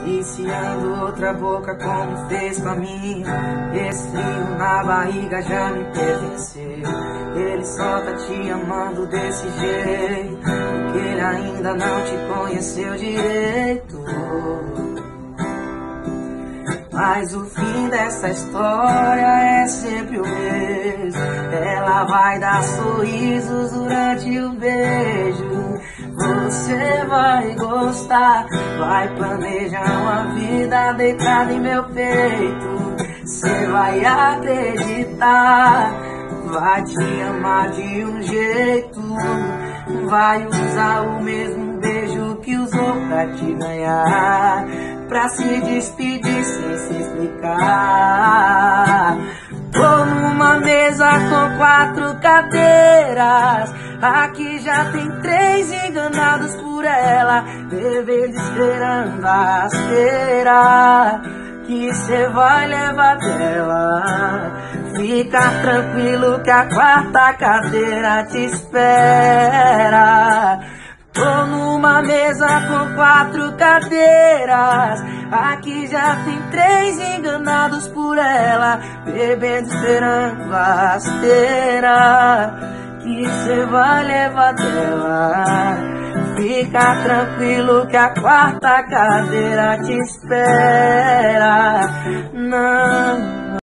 Viciando outra boca como fez com a minha. Esse frio na barriga já me pertenceu. Ele só tá te amando desse jeito, porque ele ainda não te conheceu direito. Mas o fim dessa história é sempre o mesmo. Ela vai dar sorrisos durante o beijo. Você vai gostar, vai planejar uma vida deitada em meu peito. Você vai acreditar, vai te amar de um jeito. Vai usar o mesmo beijo que usou pra te ganhar, pra se despedir sem se explicar. Tô numa mesa com 4 cadeiras, aqui já tem 3 enganados por ela, bebendo esperando a rasteira que cê vai levar dela. Fica tranquilo que a 4ª cadeira te espera. Tô numa mesa com 4 cadeiras, aqui já tem 3 enganados por ela, bebendo esperando a rasteira que cê vai levar dela. Fica tranquilo que a 4ª cadeira te espera. Não.